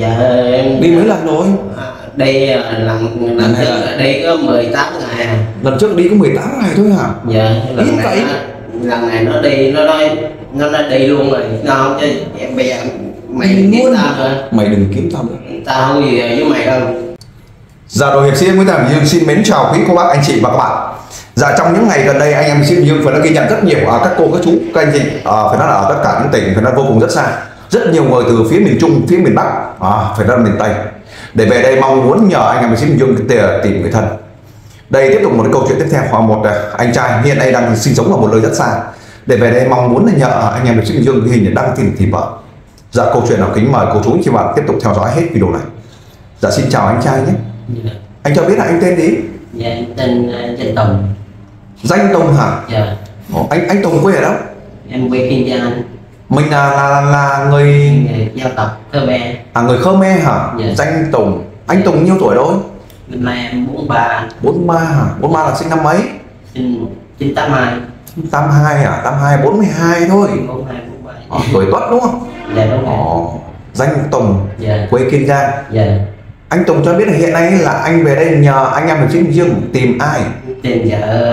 Dạ em Đi mấy lần rồi? đi lần trước đi có 18 ngày à. Lần trước đi có 18 ngày thôi hả? Dạ ít vậy. Lần này nó đi nó nói đi luôn rồi nó chứ em bây giờ mày đừng kiếm tao nữa. Mày đừng kiếm tao nữa. Tao không gì với mày đâu. Dạ rồi, hiệp sĩ Nguyễn Thành Dương xin mến chào quý cô bác anh chị và các bạn. Dạ trong những ngày gần đây anh em hiệp sĩ Dương phải đã ghi nhận rất nhiều các cô các chú các anh chị phải nói là ở tất cả những tỉnh phải nói vô cùng rất xa, rất nhiều người từ phía miền Trung, phía miền Bắc, phải nói là miền Tây để về đây mong muốn nhờ anh em hiệp sĩ Dương tìm người thân. Đây tiếp tục một cái câu chuyện tiếp theo của một anh trai hiện nay đang sinh sống ở một nơi rất xa để về đây mong muốn là nhờ anh em hiệp sĩ Dương ghi hình đang tìm vợ. Dạ câu chuyện nào kính mời cô chú chị bạn tiếp tục theo dõi hết video này. Dạ xin chào anh trai nhé. Dạ. Anh cho biết là anh tên gì? Dạ em tên Danh Tùng. Danh Tùng hả? Dạ. Anh Tùng quê ở đâu? Em quê Kiên Giang. Mình là người dân tộc Khmer. người Khmer hả? Dạ. Danh Tùng. Anh Tùng nhiêu tuổi rồi? Năm nay em 43. 43 hả? 43 là sinh năm mấy? Sinh 982. 82 hả? 82 42 thôi. 42 43. Tuổi Tuất đúng không? Dạ đúng rồi. Danh Tùng. Dạ. Quê Kiên Giang. Dạ. Anh Tùng cho biết là hiện nay là anh về đây nhờ anh em hiệp sĩ Dương tìm ai? Tìm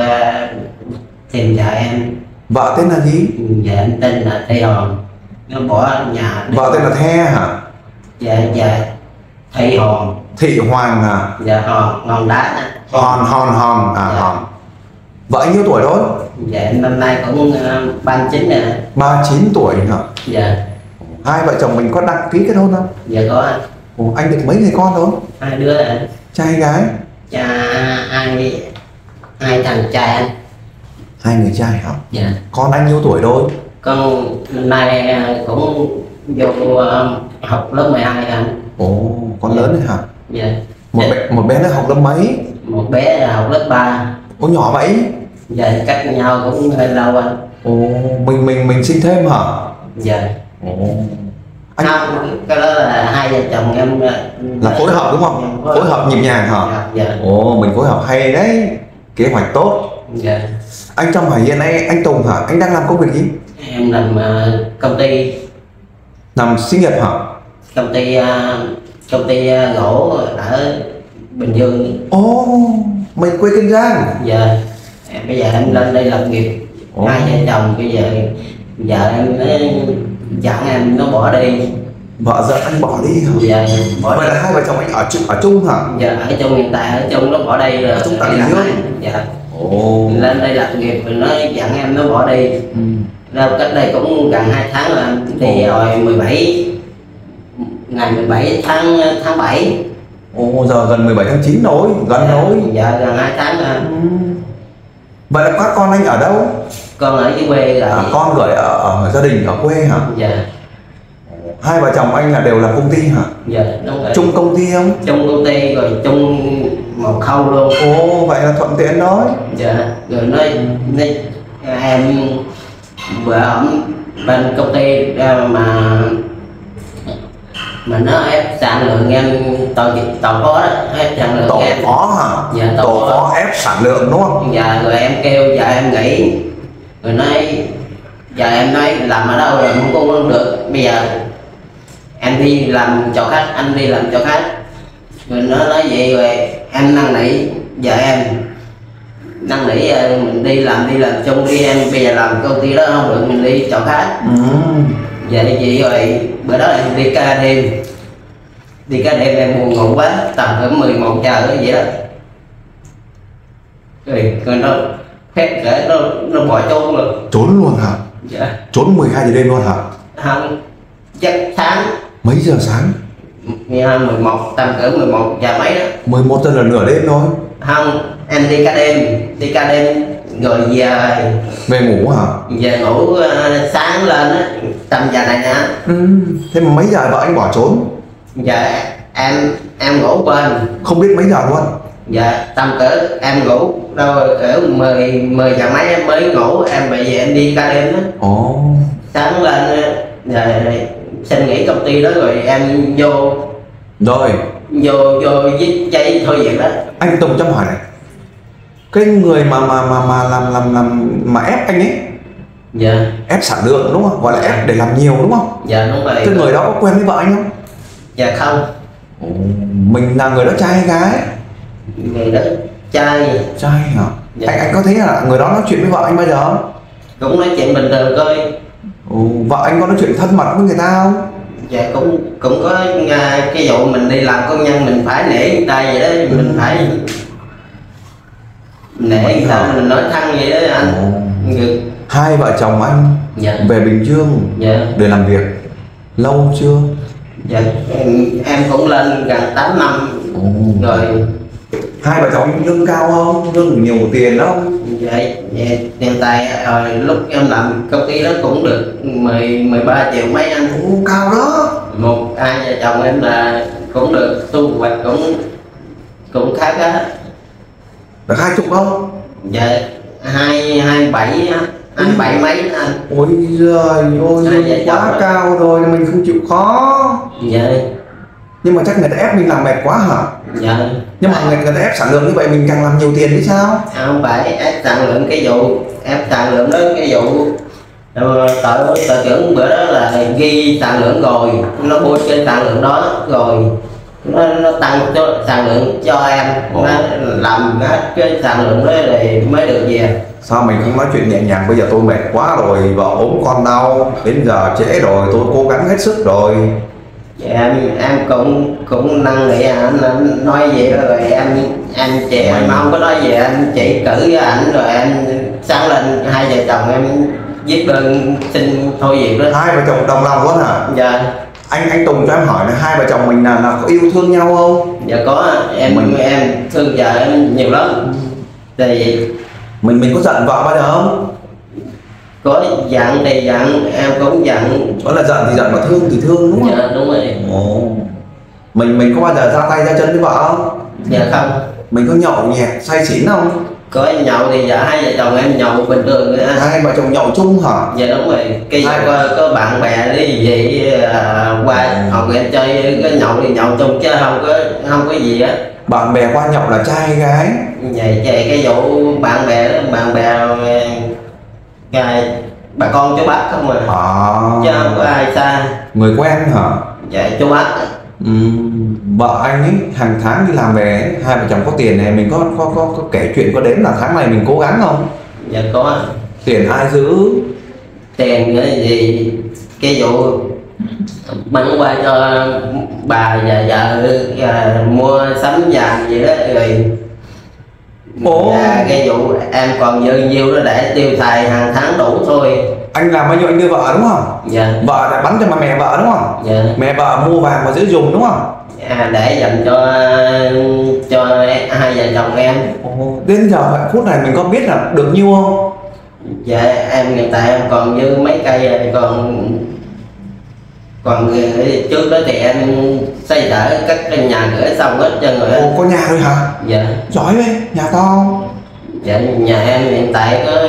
vợ em. Vợ tên là gì? Dạ em tên là Tây Hòn. Nó bỏ nhà. Vợ tên là The hả? Dạ Thị Hòn. Thị Hoàng hả? Dạ Hòn đá. Hòn. Dạ. Hòn. Vợ anh nhiêu tuổi rồi? Dạ em năm nay cũng 39 nè. 39 tuổi hả? Dạ. Hai vợ chồng mình có đăng ký kết hôn không? Dạ có anh. Anh được mấy người con rồi? 2 đứa anh. Trai hay gái? Cha hai thằng trai anh. 2 người trai hả? Dạ. Con anh nhiêu tuổi rồi? Con năm nay cũng vô học lớp 12 anh. Con lớn rồi hả? Dạ. Một bé nó học lớp mấy? Một bé là học lớp 3. Nhỏ vậy? Dạ cách nhau cũng hơi lâu anh. Mình sinh thêm hả? Dạ. Anh Không, cái đó là hai vợ chồng em là phối hợp đúng không? Phối hợp nhịp nhàng hả? Dạ. Mình phối hợp hay đấy, kế hoạch tốt. Dạ. Anh trong hỏi hiện nay anh Tùng hả? Anh đang làm công việc gì? Em làm công ty. Làm xí nghiệp hả? Công ty gỗ ở Bình Dương. Mình quê Kiên Giang. Dạ. Bây giờ em lên đây lập nghiệp. Hai vợ chồng bây giờ vợ em dặn em nó bỏ đi. Vợ giờ anh bỏ đi hả? Dạ bỏ Vậy đi. là hai vợ chồng anh ở chung hả? Dạ ở chung, hiện tại ở chung, nó bỏ đây rồi. Ở chung tại đi Bình làm Dương. lại. Dạ. Lên đây lập nghiệp rồi nó dặn em nó bỏ đi. Đâu cách đây cũng gần 2 tháng rồi anh. Đi rồi 17 ngày 17 tháng 7. Giờ gần 17 tháng 9 rồi, gần rồi. Dạ gần 2 tháng rồi. Vậy là các con anh ở đâu? Con ở dưới quê rồi. Con gửi ở gia đình ở quê hả? Dạ. Hai vợ chồng anh là đều làm công ty hả? Dạ đúng rồi. Chung công ty không? Chung công ty rồi chung một khâu luôn. Vậy là thuận tiện đó. Dạ. Rồi nó em bữa ổng bên công ty mà nó ép sản lượng em tàu phó đó, ép sản lượng Tổ em. phó hả? Dạ, Tổ phó ép sản lượng đúng không? Dạ rồi em kêu vợ em nghỉ, rồi nói vợ em nói làm ở đâu rồi không được, bây giờ em đi làm cho khách, anh đi làm cho khách. Rồi nó nói vậy rồi em năn nỉ vợ em, năn nỉ mình đi làm chung đi em, bây giờ làm công ty đó không được mình đi cho khách. Vậy chị rồi bữa đó em đi ca đêm em buồn ngủ quá, tầm cỡ 11 giờ vậy đó. Rồi nó khét để nó bỏ trốn luôn. Trốn luôn hả? Dạ. Trốn 12 giờ đêm luôn hả? Không, chắc sáng. Mấy giờ sáng? 11, tầm cỡ 11 giờ mấy đó. 11 giờ là nửa đêm thôi. Không, em đi ca đêm rồi Về ngủ hả? về ngủ sáng lên á, tầm giờ này nè. Thế mà mấy giờ vợ anh bỏ trốn? Dạ em ngủ bên. Không biết mấy giờ luôn? Dạ tầm cỡ em ngủ đâu cỡ 10 giờ mấy em mới ngủ, em bây giờ em đi ca đêm đó. Sáng lên rồi xin nghỉ công ty đó rồi em vô viết giấy thôi việc đó. Anh Tùng cho hỏi này, cái người mà làm ép anh ấy, dạ, ép sản lượng đúng không? Gọi là ép để làm nhiều đúng không? Dạ đúng rồi. Cái người đó có quen với vợ anh không? Dạ không. Ồ, mình là người đó trai hay gái? Người đó trai. Trai hả? Dạ. Anh có thấy là người đó nói chuyện với vợ anh bao giờ không? Cũng nói chuyện bình thường thôi. Ồ, vợ anh có nói chuyện thân mật với người ta không? Dạ cũng có cái vụ mình đi làm công nhân mình phải nể người ta vậy đó, mình phải nể người ta, mình nói thân vậy đó anh. Được. Hai vợ chồng anh Dạ. về Bình Dương Dạ. để làm việc lâu chưa? Dạ em cũng lên gần 8 năm rồi. Hai vợ chồng lương cao không? Lương nhiều tiền không? Vậy hiện tại lúc em làm công ty đó cũng được 13 triệu mấy anh. Cao đó. Hai vợ chồng em là cũng được thu hoạch cũng khá á. Được 20 không? Dạ 27 mấy anh. Ôi giời ơi, quá cao rồi mình không chịu khó. Dạ. Nhưng mà chắc người ta ép mình làm mệt quá hả? Dạ. Nhưng mà người ta ép sản lượng như vậy mình càng làm nhiều tiền chứ sao? Không phải ép sản lượng, cái vụ ép sản lượng đó, cái vụ tờ trưởng bữa đó là ghi sản lượng rồi nó bôi trên sản lượng đó rồi nó tăng cho sản lượng cho em. Nó làm hết cái sản lượng đó rồi mới được về. Sao mình không nói chuyện nhẹ nhàng? Bây giờ tôi mệt quá rồi, vợ ốm con đau, đến giờ trễ rồi, tôi cố gắng hết sức rồi. Em cũng năn nỉ anh nói vậy rồi em chị em không có nói gì, anh chỉ cử với ảnh rồi em sáng lên hai vợ chồng em viết đơn xin thôi việc đó. Hai vợ chồng đồng lòng luôn hả? Dạ. Anh Tùng cho em hỏi là hai vợ chồng mình là có yêu thương nhau không? Dạ có, em thương vợ em nhiều lắm. Thì mình có giận vợ bao giờ không? có giận thì giận, em cũng giận. Có là giận thì giận mà thương thì thương đúng không? Dạ đúng rồi. Ồ. Mình có bao giờ ra tay ra chân với vợ không? Dạ không. Mình có nhậu nhẹt say xỉn không? Có nhậu thì dạ hai vợ chồng em nhậu bình thường nữa. Hai vợ chồng nhậu chung hả? Dạ đúng rồi. Cái có bạn bè đi vậy qua học em chơi cái nhậu thì nhậu chung chứ không có gì á. Bạn bè qua nhậu là trai hay gái? Vậy cái vụ bạn bè đó, bạn bè bà con chú bác không à. Chứ không có ai xa. Người quen hả? Dạ chú bác. Vợ anh ấy hàng tháng đi làm về ấy, hai vợ chồng có tiền này, mình có kể chuyện có đến là tháng này mình cố gắng không? Dạ có. Tiền ai giữ? Tiền cái gì cái vụ bắn qua cho bà và vợ mua sắm vàng gì đó rồi. Dạ, cái vụ em còn dư nhiêu đó để tiêu xài hàng tháng đủ thôi. Anh làm bao nhiêu anh đưa vợ đúng không? Dạ. Vợ lại bắn cho mẹ vợ đúng không? Dạ. Mẹ vợ mua vàng và giữ dùng đúng không? Để dành cho hai vợ chồng em. Đến giờ phút này mình có biết là được nhiêu không? Dạ em hiện tại em còn dư mấy cây rồi, còn trước đó thì em xây đỡ các cái nhà cửa xong hết cho người. Có nhà rồi hả? Dạ. Giỏi vậy, nhà to không? Dạ nhà em hiện tại có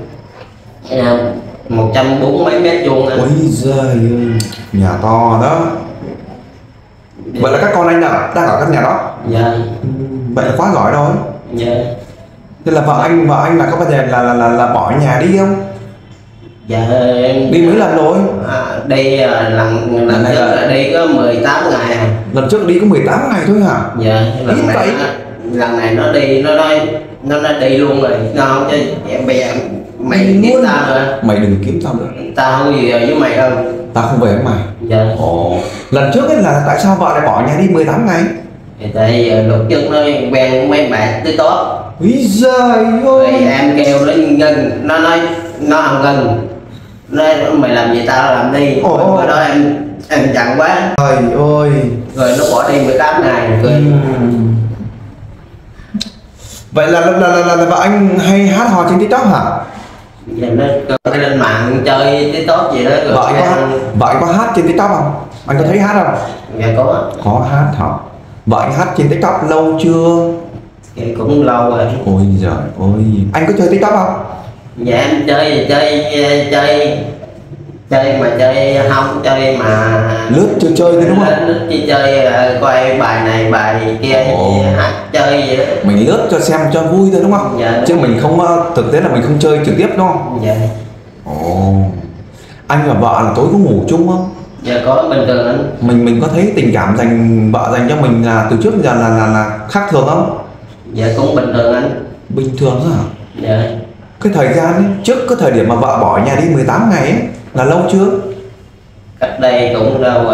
140 mấy mét vuông. Ôi giời ơi, nhà to đó. Vậy là các con anh đang ở căn nhà đó? Dạ. Vậy là quá giỏi rồi. Dạ. Thế là vợ anh là có bao giờ là bỏ nhà đi không? Dạ. Đi mấy lần rồi? Đi lần trước là đi có 18 ngày. Lần trước đi có 18 ngày thôi hả? Dạ. Lần này nó đi nó đi luôn rồi. Nó không chứ bây giờ mày đừng kiếm tao nữa. Mày đừng kiếm tao nữa. Tao không gì với mày đâu. Tao không về với mày. Dạ. Lần trước ấy là tại sao vợ lại bỏ nhà đi 18 ngày? Thì tại lúc trước nó quen mấy bạn tới tốt. Úi giời ơi. Em kêu nó ngưng, nó nói nó không ngưng. Nói mày làm gì tao làm đi. Bữa đó em giận quá. Trời ơi. Rồi nó bỏ đi 18 ngày rồi. Vậy là vợ anh hay hát hò trên TikTok hả? Giờ nó có lên mạng chơi TikTok gì đó rồi. Vợ anh có hát trên TikTok không? Anh có thấy hát không? Dạ có. Có hát hả? Vợ anh hát trên TikTok lâu chưa? Thì cũng lâu rồi. Ôi giời ơi. Anh có chơi TikTok không? Dạ em chơi mà chơi không chơi mà lướt chơi thôi đúng không? Lướt chơi coi bài này bài kia hát chơi vậy đó. Mình lướt cho xem cho vui thôi đúng không? Dạ. Chứ mình không thực tế là mình không chơi trực tiếp đúng không? Dạ. Anh và vợ là tối có ngủ chung không? Dạ có bình thường anh. Mình có thấy tình cảm vợ dành cho mình là từ trước giờ là khác thường không? Dạ cũng bình thường anh. Bình thường hả? Dạ. Cái thời gian ấy, trước cái thời điểm mà vợ bỏ nhà đi 18 ngày ấy, là lâu chưa? Cách đây cũng đâu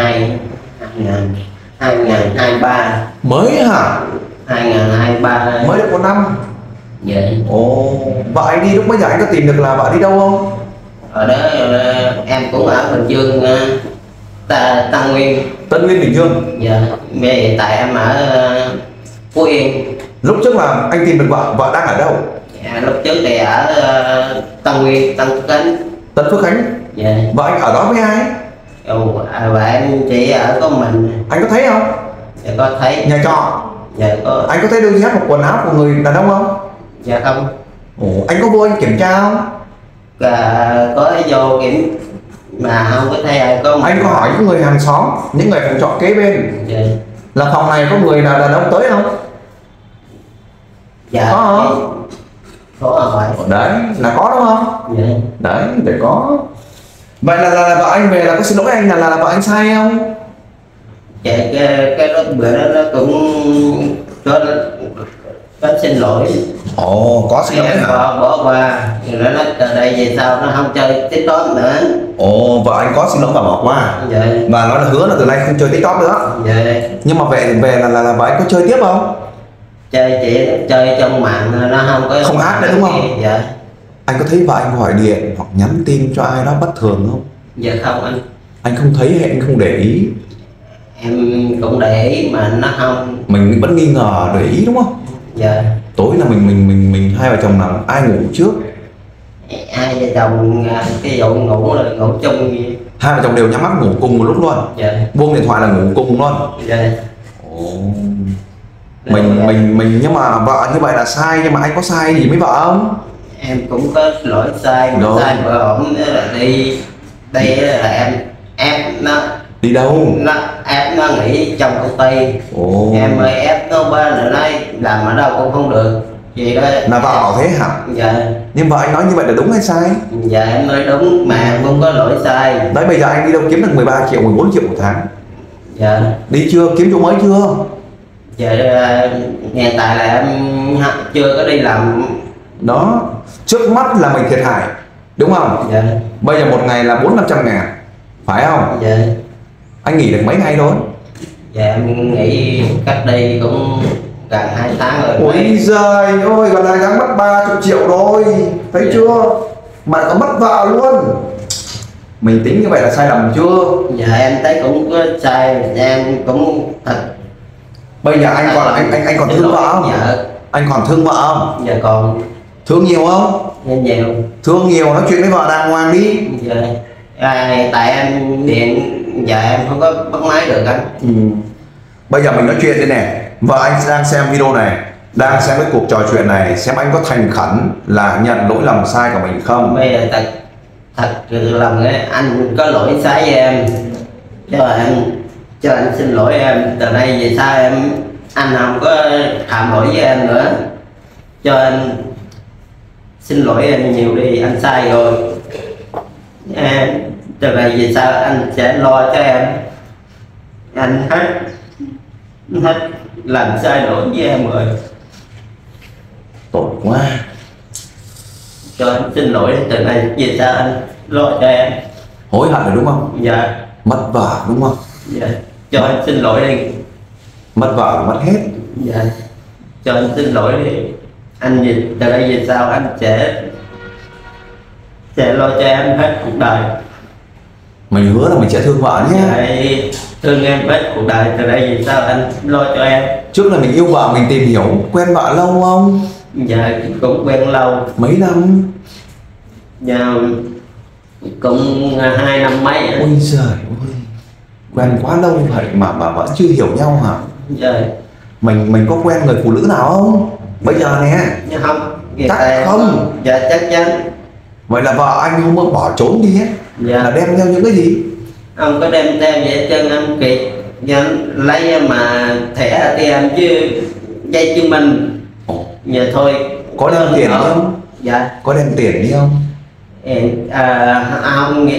2023. Mới hả? 2023. Mới được 1 năm. Dạ. Ồ, vợ anh đi lúc bây giờ anh có tìm được là vợ đi đâu không? Ở đó em cũng ở Bình Dương, Tân Nguyên. Tân Nguyên, Bình Dương. Dạ. Bây hiện tại em ở Phú Yên. Lúc trước là anh tìm được vợ đang ở đâu? Dạ, lúc trước thì ở Tân Nguyên, Tân Phước Khánh. Tân Phước Khánh. Dạ. Vợ anh ở đó với ai? Và em chỉ ở có mình. Anh có thấy không? Dạ có thấy. Nhà trọ. Dạ có. Anh có thấy đôi dép một quần áo của người đàn ông không? Dạ không. Ồ, anh có vô anh kiểm tra không? Có vô kiểm mà không có thấy ai có. Anh có hỏi những người hàng xóm, những người phòng trọ kế bên, Dạ. là phòng này có người nào đàn ông tới không? Dạ. Có không? Có hỏi. Đấy, là có đúng không? Dạ. Đấy, để có. Vậy là vợ anh về là có xin lỗi anh là vợ anh sai không? Dạ cái đó bữa đó nó cũng có xin lỗi. Ồ, có xin lỗi Em hả? bỏ qua rồi nó nói từ đây về sau nó không chơi TikTok nữa. Ồ, vợ anh có xin lỗi và bỏ qua. Dạ. Và nói là hứa là từ nay không chơi TikTok nữa. Dạ. Nhưng mà về là vợ anh có chơi tiếp không? Chơi chỉ chơi trong mạng nó không có. Không ác nữa đúng không? Dạ. Anh có thấy vợ anh gọi điện hoặc nhắn tin cho ai đó bất thường không? Dạ không anh. Anh không thấy hay anh không để ý? Em cũng để ý mà nó không. Mình vẫn nghi ngờ để ý đúng không? Dạ. Tối là mình hai vợ chồng nào ai ngủ trước? Hai vợ chồng cái vụ ngủ là ngủ chung. Hai vợ chồng đều nhắm mắt ngủ cùng một lúc luôn. Dạ. Buông điện thoại là ngủ cùng luôn. Dạ. Ồ. Mình nhưng mà vợ như vậy là sai, nhưng mà anh có sai gì với vợ không? Em cũng có lỗi sai mà Rồi. sai vợ ổng là đi đây là em Đi đâu? ép nó nghỉ trong công ty. Ồ. Em mới ép nó bên rồi nói làm ở đâu cũng không được gì đó. Là vợ bảo thế hả? Dạ. Nhưng vợ anh nói như vậy là đúng hay sai? Dạ em nói đúng mà em không có lỗi sai. Đấy, bây giờ anh đi đâu kiếm được 13 triệu, 14 triệu một tháng? Dạ. Đi chưa? Kiếm chỗ mới chưa? Dạ hiện tại là em chưa có đi làm. Đó, trước mắt là mình thiệt hại, đúng không? Dạ. Bây giờ một ngày là 400-500 ngàn, phải không? Dạ. Anh nghỉ được mấy ngày thôi? Dạ em nghĩ cách đây cũng gần 2 tháng rồi. Ôi giời ơi, gần 2 tháng mất 30 triệu rồi, thấy chưa? Mà có mất vợ luôn. Mình tính như vậy là sai lầm chưa? Dạ em thấy cũng có sai, em cũng thật. Bây giờ anh còn thương vợ không? Dạ. Anh còn thương vợ không? Dạ còn. Thương nhiều không? Dạ nhiều. Thương nhiều, nói chuyện với vợ đàng hoàng đi. Dạ. Tại em điện dạ em không có bắt máy được anh. Bây giờ mình nói chuyện đây nè, vợ anh đang xem video này, đang xem cái cuộc trò chuyện này, xem anh có thành khẩn là nhận lỗi lầm sai của mình không. Bây giờ thật lòng ấy, anh có lỗi sai với em, cho anh xin lỗi em. Từ đây về sau anh không có phạm lỗi với em nữa. Cho anh xin lỗi em nhiều đi, anh sai rồi. Từ đây về sau anh sẽ lo cho em. Anh hết làm sai lỗi với em rồi. Tội quá. Cho anh xin lỗi, từ nay về sau anh lo cho em. Hối hận rồi đúng không? Dạ. Mất vợ đúng không? Dạ. Cho anh xin lỗi đi. Mất vợ là mất hết. Dạ. Cho anh xin lỗi đi. Anh từ đây về sau anh sẽ lo cho em hết cuộc đời. Mình hứa là mình sẽ thương vợ nhé. Dạ, thương em hết cuộc đời. Từ đây về sau anh lo cho em. Trước là mình yêu vợ, mình tìm hiểu, quen vợ lâu không? Dạ cũng quen lâu. Mấy năm? Dạ cũng 2 năm mấy. Ôi giời ơi, quen quá lâu vậy mà vẫn chưa hiểu nhau hả? Dạ. Mình có quen người phụ nữ nào không? Bây giờ nè. Dạ không. Chắc không? Dạ chắc chắn. Vậy là vợ anh hôm mới bỏ trốn đi hết. Dạ. Là đem theo những cái gì? Ông có đem theo vậy chân anh kiệt. Dạ, lấy mà thẻ ATM chứ dây chứng minh. Dạ thôi. Có đem tiền đi không? Dạ. Có đem tiền đi không? Không,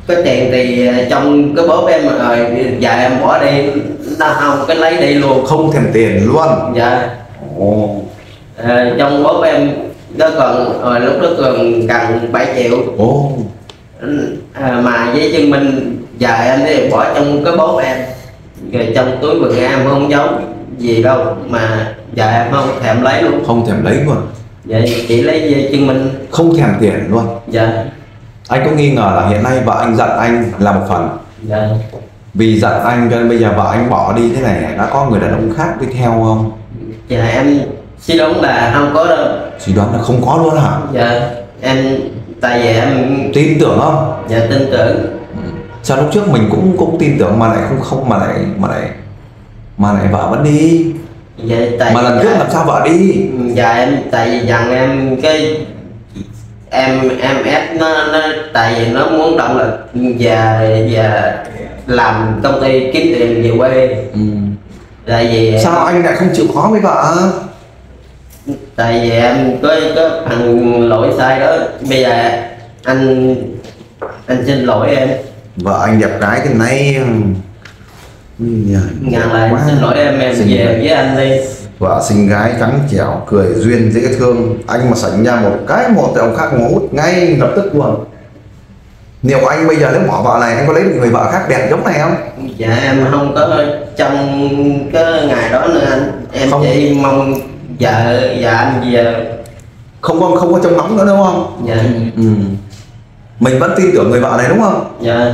Cái tiền thì trong cái bóp em rồi vợ em bỏ đi, nó không cái lấy đi luôn. Không thèm tiền luôn. Dạ. Ồ. Trong bóp em nó còn lúc đó còn cần 7 triệu. Ồ. Mà giấy chứng minh vợ em thì bỏ trong cái bóp em, rồi trong túi quần em không giấu gì đâu, mà vợ em không thèm lấy luôn. Không thèm lấy luôn. Vậy chỉ lấy giấy chứng minh. Không thèm tiền luôn. Dạ. Anh có nghi ngờ là hiện nay vợ anh giận anh là một phần. Dạ. Vì giận anh cho nên bây giờ vợ anh bỏ đi thế này, đã có người đàn ông khác đi theo không? Dạ em suy đoán là không có đâu. Suy đoán là không có luôn hả? Dạ em, tại vì em tin tưởng không? dạ tin tưởng. Sao lúc trước mình cũng tin tưởng mà lại không mà lại vợ vẫn đi? Dạ, tại mà lần trước làm sao vợ đi? Dạ em, tại vì dặn em cái em ép nó tại vì nó muốn động lực và làm công ty kiếm tiền về quê. Tại vì sao anh lại không chịu khó với vợ? Tại vì em có thằng lỗi sai đó, bây giờ anh xin lỗi em. Vợ anh đẹp gái thế này, ngàn lại xin lỗi em về với anh đi. Vợ xinh gái trắng trẻo, cười duyên dễ thương, anh mà sảnh ra một cái một thì ông khác ngó hút ngay lập tức luôn. Nếu anh bây giờ nếu bỏ vợ này, anh có lấy được người vợ khác đẹp giống này không? Dạ em không có trong cái ngày đó nữa anh, em không. Chỉ mong vợ và anh về. Không có trông nóng nữa đúng không? Dạ. Mình vẫn tin tưởng người vợ này đúng không? Dạ.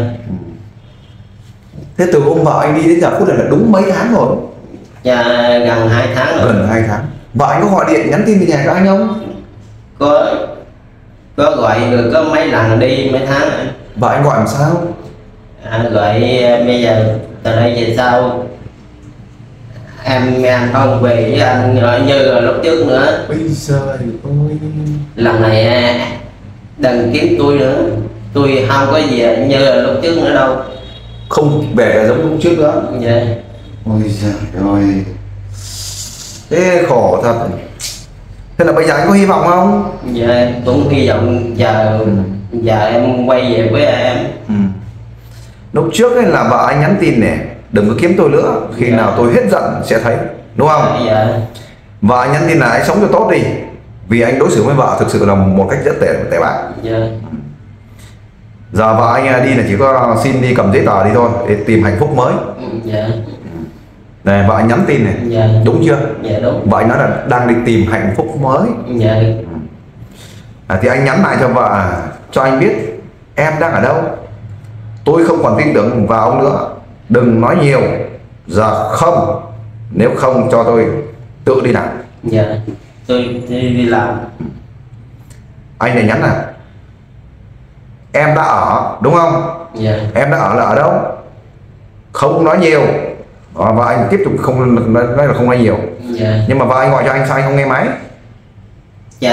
Thế từ hôm vợ anh đi đến giờ phút này là đúng mấy tháng rồi? Dạ gần 2 tháng rồi. Gần 2 tháng. Vợ anh có gọi điện nhắn tin về nhà cho anh không? Có gọi rồi, có mấy lần đi mấy tháng rồi. Vợ anh gọi làm sao? Gọi bây giờ từ đây về sau em không về với anh như là lúc trước nữa. Bây giờ ơi, lần này đừng kiếm tôi nữa, tôi không có gì như là lúc trước nữa đâu. Không về giống lúc trước nữa. Dạ. Ôi giời ơi, thế khổ thật. Thế là bây giờ anh có hy vọng không? Dạ em cũng hy vọng giờ em quay về với em. Lúc trước ấy là vợ anh nhắn tin này, đừng có kiếm tôi nữa, khi nào tôi hết giận sẽ thấy, đúng không? Dạ. Vợ anh nhắn tin là anh sống cho tốt đi, vì anh đối xử với vợ thực sự là một cách rất tệ bạc. Dạ. Giờ vợ anh đi là chỉ có xin đi cầm giấy tờ đi thôi để tìm hạnh phúc mới. Dạ. Này vợ anh nhắn tin này. Dạ. Đúng chưa? Dạ đúng. Vợ anh nói là đang đi tìm hạnh phúc mới. Dạ. Thì anh nhắn lại cho vợ, cho anh biết em đang ở đâu. Tôi không còn tin tưởng vào ông nữa, đừng nói nhiều. Giờ không, nếu không cho tôi tự đi làm. Dạ tôi đi làm. Anh này nhắn là em đã ở đúng không? Dạ. Em đã ở là ở đâu? Không nói nhiều. Và anh tiếp tục không nói là không nói nhiều. Dạ. Nhưng mà vợ anh gọi cho anh sao anh không nghe máy? Dạ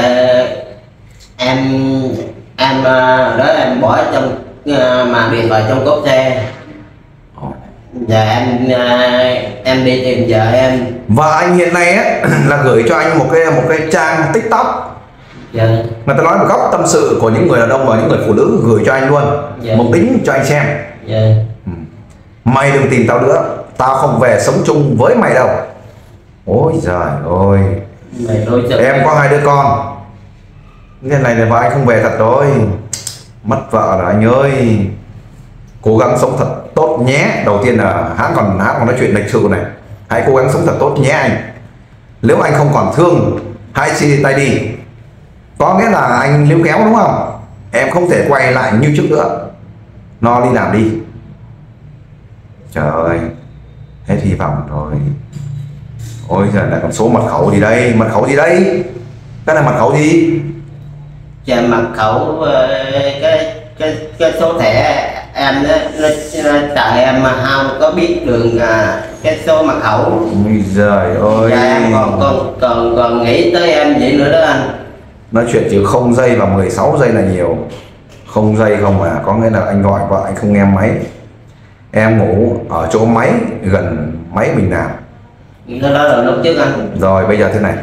em đó em bỏ trong mà điện thoại trong cốp xe. Dạ em đi tìm vợ em. Và anh hiện nay ấy, là gửi cho anh một cái trang TikTok. Dạ. Người ta nói một góc tâm sự của những người đàn ông và những người phụ nữ, gửi cho anh luôn. Dạ. Một tính cho anh xem. Dạ. Mày đừng tìm tao nữa, tao không về sống chung với mày đâu. Ôi giời ơi, em có 2 đứa con, cái này là vợ anh không về thật rồi. Mất vợ là anh ơi. Cố gắng sống thật tốt nhé. Đầu tiên là hãng còn nói chuyện lịch sự này, hãy cố gắng sống thật tốt nhé anh. Nếu anh không còn thương, hãy chia tay đi. Có nghĩa là anh níu kéo đúng không? Em không thể quay lại như trước nữa. Nó đi làm đi. Trời ơi, hết hy vọng rồi. Ôi giờ lại còn số mật khẩu gì đây? Mật khẩu gì đây? Cái này mật khẩu gì? Dạ mật khẩu cái số thẻ em nó tại em mà không có biết đường cái số mật khẩu. Ôi giời ơi. Dạ em còn nghĩ tới em vậy nữa đó anh. Nói chuyện chỉ 0 giây và 16 giây là nhiều. 0 giây không à, có nghĩa là anh gọi vợ anh không nghe máy. Em ngủ ở chỗ máy gần máy mình làm. Đó là lúc trước anh. Rồi bây giờ thế này,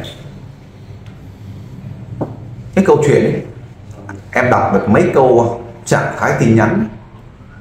cái câu chuyện ấy, em đọc được mấy câu trạng thái tin nhắn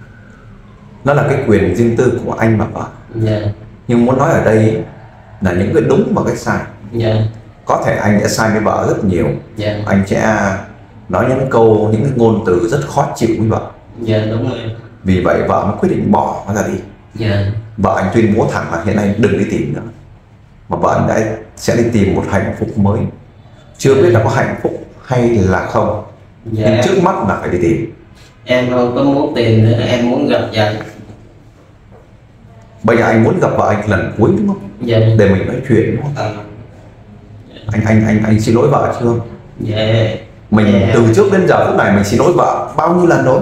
nó là cái quyền riêng tư của anh và vợ. Dạ. Nhưng muốn nói ở đây là những cái đúng và cái sai. Dạ. Có thể anh đã sai với vợ rất nhiều. Dạ. Anh sẽ nói những câu, những cái ngôn từ rất khó chịu với vợ. Dạ đúng rồi. Vì vậy vợ mới quyết định bỏ nó ra đi. Dạ. Vợ anh tuyên bố thẳng là hiện nay đừng đi tìm nữa, mà vợ anh sẽ đi tìm một hạnh phúc mới. Chưa biết là có hạnh phúc hay là không, Dạ. nhưng trước mắt là phải đi tìm. Em không có muốn tìm nữa, em muốn gặp vợ. Bây giờ anh muốn gặp vợ anh lần cuối đúng không? Dạ. Để mình nói chuyện đúng không? Anh xin lỗi vợ chưa? Dạ. Mình Dạ. từ trước đến giờ phút này mình xin lỗi vợ bao nhiêu lần rồi?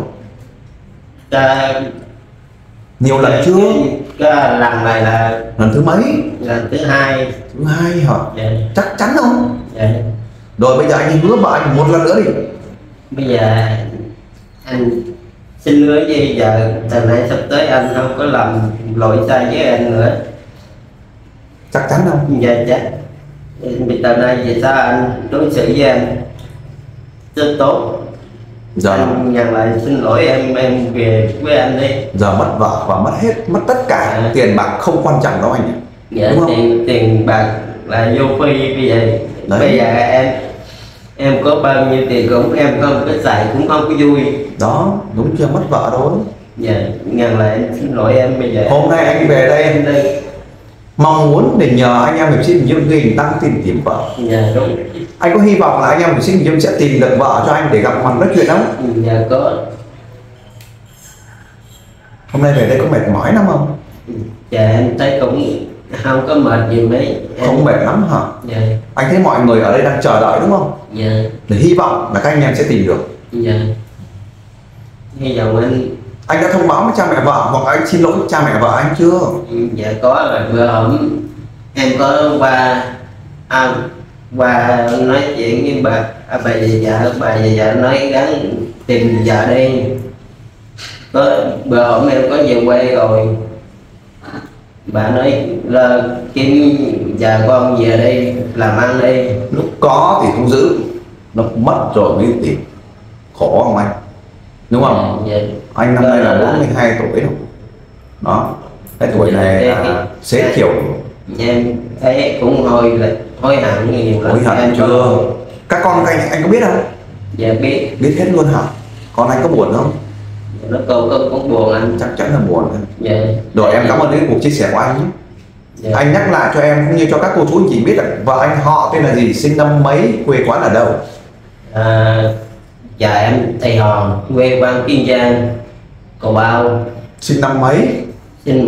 Nhiều lần chưa? Cái lần này là Lần thứ mấy? lần thứ hai. Thứ hai hả? Dạ. Chắc chắn không? Dạ. Rồi bây giờ anh hứa vợ anh một lần nữa đi. Bây giờ anh xin hứa với vợ từ nay sắp tới anh không có làm lỗi sai với anh nữa. Chắc chắn không? Dạ chắc. Từ nay về sau anh đối xử với anh rất tốt. Giờ Anh nhận lại xin lỗi em về với anh đi. giờ mất vợ và mất tất cả. Tiền bạc không quan trọng đâu anh ạ. Dạ, đúng không? tiền bạc là vô phi. Bây giờ em có bao nhiêu tiền cũng em không có xài, cũng không có vui. Đó, đúng chưa? Mất vợ rồi. Dạ, nhận lại xin lỗi em bây giờ. Hôm nay anh về đây em đây. mong muốn để nhờ anh em hiệp sĩ Bình Dương ghi đăng tin tìm vợ. Dạ đúng. Anh có hy vọng là anh em hiệp sĩ Bình Dương sẽ tìm được vợ cho anh để gặp mặt nói chuyện không? Dạ có. Hôm nay về đây có mệt mỏi lắm không? Dạ em thấy cũng không có mệt gì mấy. Không mệt lắm hả? Dạ. Anh thấy mọi người ở đây đang chờ đợi đúng không? Dạ. Để hy vọng là các anh em sẽ tìm được. Dạ. Hy vọng Anh đã thông báo với cha mẹ vợ hoặc anh xin lỗi cha mẹ vợ anh chưa? dạ có, là bữa hôm em có qua nói chuyện với bà vợ nói gắn tìm vợ đi. Có bữa hôm em có về quê rồi, bà nói là kiếm vợ con về đây làm ăn đi. Lúc có thì không giữ, lúc mất rồi mới tìm. Khổ không anh? Đúng không? Dạ. Anh năm nay là 42 tuổi rồi. Đó, cái tuổi này là xế chiều. Em thấy cũng hối hận nhiều lắm. Hối hận chưa? Các con anh có biết không? Dạ biết. Biết hết luôn hả? Con anh có buồn không? Nó cũng buồn anh. Chắc chắn là buồn. Dạ. Rồi em cảm ơn những cuộc chia sẻ của anh nhé. Dạ. Anh nhắc lại cho em cũng như cho các cô chú anh chị biết là vợ anh họ tên là gì, sinh năm mấy, quê quán ở đâu? Dạ em Thầy Hòn, quê quán Kiên Giang, Cò Bao. Sinh năm mấy? Sinh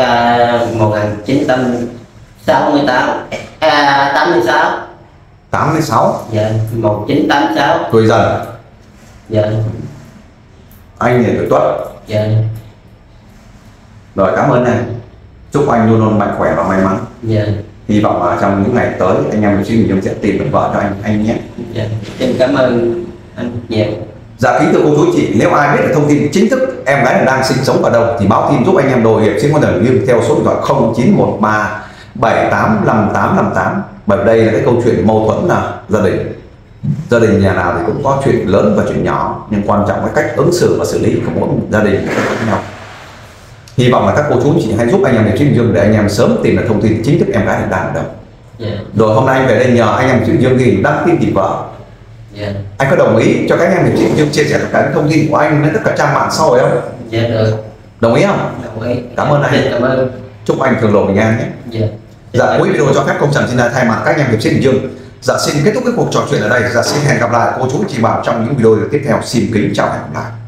1968 86. 86. Dạ 1986. Tuổi Dần. Dạ. Anh thì tuổi Tuất. Dạ. Rồi cảm ơn anh. Chúc anh luôn luôn mạnh khỏe và may mắn. Dạ. Hy vọng là trong những ngày tới anh em Hiệp sĩ Bình Dương sẽ tìm được vợ cho anh nhé. Dạ. Xin cảm ơn anh nhiều. Dạ kính thưa cô chú chị, nếu ai biết được thông tin chính thức em gái đang sinh sống ở đâu thì báo tin giúp anh em đội hiệp sĩ Quân Bình Dương theo số điện thoại 0913 785858. Bởi đây là cái câu chuyện mâu thuẫn là gia đình nhà nào thì cũng có chuyện lớn và chuyện nhỏ, nhưng quan trọng cái cách ứng xử và xử lý của mỗi gia đình khác nhau. Hy vọng là các cô chú chị hãy giúp anh em hiệp sĩ Bình Dương để anh em sớm tìm được thông tin chính thức em gái đang ở đâu. Yeah. Rồi hôm nay anh về đây nhờ anh em hiệp sĩ Bình Dương ghi đăng tin tìm vợ. Yeah. Anh có đồng ý cho các anh em hiệp sĩ Bình Dương chia sẻ tất cả những thông tin của anh lên tất cả trang mạng xã hội không? Dạ được. Đồng ý không? Đồng ý. Cảm ơn anh. Cảm ơn. Chúc anh thường lộ bình an nhé. Dạ. Dạ, cuối video cho phép công Trần xin thay mặt các anh em hiệp sĩ Bình Dương. Dạ xin kết thúc cái cuộc trò chuyện ở đây. Dạ xin hẹn gặp lại cô chú chị bảo trong những video tiếp theo. Xin kính chào và hẹn gặp lại.